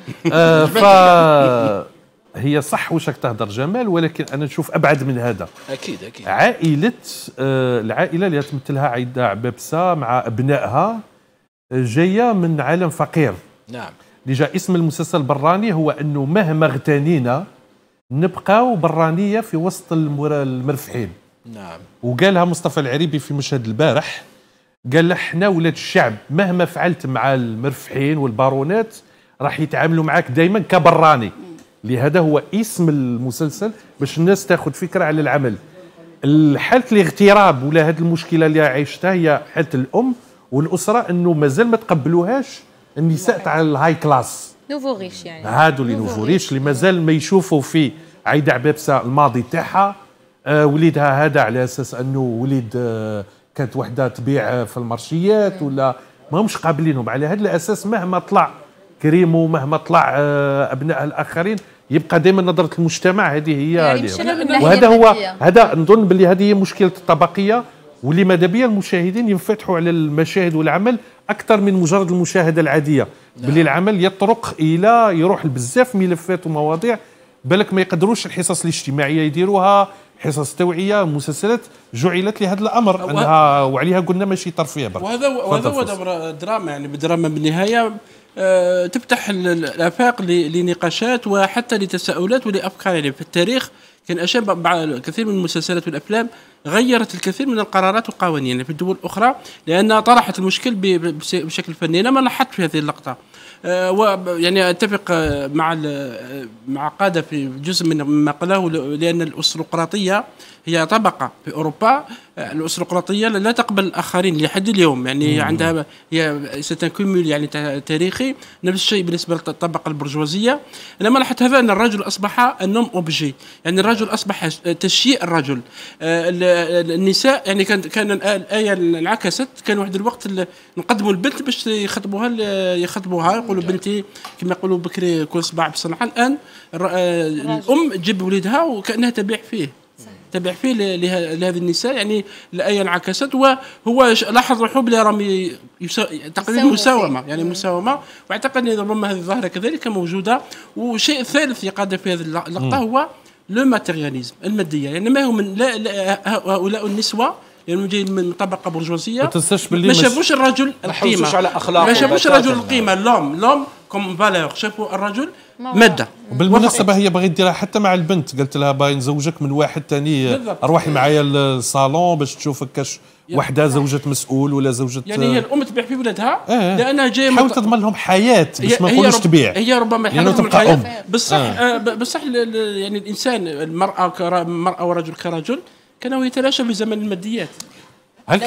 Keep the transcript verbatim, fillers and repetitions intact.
آه ف هي صح واش راك تهضر جمال، ولكن انا نشوف ابعد من هذا. اكيد اكيد. عائله آه العائله اللي تمثلها عايده عبابسه مع ابنائها جايه من عالم فقير. نعم. اللي جا اسم المسلسل براني هو انه مهما اغتنينا نبقاو برانيه في وسط المرفحين. نعم. وقالها مصطفى العريبي في مشهد البارح، قال احنا ولاد الشعب مهما فعلت مع المرفحين والبارونات راح يتعاملوا معك دائما كبراني. لهذا هو اسم المسلسل باش الناس تاخذ فكره على العمل. حاله الاغتراب ولا هذه المشكله اللي عايشتها هي حاله الام والاسره، انه مازال ما تقبلوهاش النساء تاع الهاي كلاس، نوفو ريش يعني، هادو اللي نوفو ريش اللي مازال ما يشوفوا في عايده عبابسه الماضي تاعها. آه وليدها هذا على اساس انه وليد آه كانت وحده تبيع في المارشيات، ولا ما همش قابلينهم على هذا الاساس. مهما طلع كريمو مهما طلع آه ابناء الاخرين يبقى دائما نظره المجتمع هذه هي يعني. وهذا هو هذا نظن باللي هذه هي مشكله الطبقيه، واللي ماذا بيا المشاهدين ينفتحوا على المشاهد والعمل اكثر من مجرد المشاهده العاديه. نعم. باللي العمل يطرق الى يروح لبزاف ملفات ومواضيع بالك ما يقدروش الحصص الاجتماعيه يديروها، حصص توعيه، مسلسلات جعلت لهذا الامر انها وعليها قلنا ماشي ترفيه برك. وهذا وهذا هو دراما، يعني بالدراما بالنهايه أه تفتح الافاق لنقاشات وحتى لتساؤلات ولافكار. يعني في التاريخ كان اشياء بعض كثير من المسلسلات والافلام غيرت الكثير من القرارات والقوانين يعني في الدول الاخرى، لانها طرحت المشكل بشكل فني. انا ما لاحظت في هذه اللقطه. أه ويعني اتفق مع مع قاده في جزء من ما قاله، لان الارستقراطيه هي طبقه في اوروبا. الارستقراطيه لا تقبل الاخرين لحد اليوم، يعني مم. عندها هي ستكمل يعني تاريخي. نفس الشيء بالنسبه للطبقه البرجوازيه. انا ما لاحظت هذا ان الرجل اصبح النوم اوبجي، يعني الرجل اصبح تشييء الرجل. النساء يعني كان كان الايه انعكست، كان واحد الوقت نقدموا البنت باش يخطبوها يخطبوها يقولوا بنتي كما يقولوا بكري كل صباع بصنعها. الان الام تجيب وليدها وكانها تبيع فيه تبع فيه لهذه النساء، يعني الآية انعكست. وهو لاحظ الحب اللي راهم تقريبا مساومة، يعني مساومة. واعتقد ان ربما هذه الظاهرة كذلك موجودة. وشيء ثالث يقاد في هذه اللقطة هو لو ماتيرياليزم، المادية. يعني ما هو من لا, لا هؤلاء النسوة يعني جايين من طبقة برجوازية ما شافوش الرجل القيمة، على أخلاق ما شافوش الرجل القيمة، لوم لوم كوم فالور، شافوا الرجل مادة. وبالمناسبة هي بغيت ديرها حتى مع البنت، قلت لها باغي نزوجك من واحد ثاني، اروحي معايا للصالون باش تشوف كاش وحده زوجة مسؤول ولا زوجة. يعني هي الام تبيع في ولادها آه. لانها جايه تحاول مت... تضمن لهم حياه باش ما نقولوش تبيع. هي ربما يعني تبقى ام بصح آه. بصح يعني الانسان المراه كرا... المراه والرجل كرجل كانوا يتلاشوا في زمن الماديات.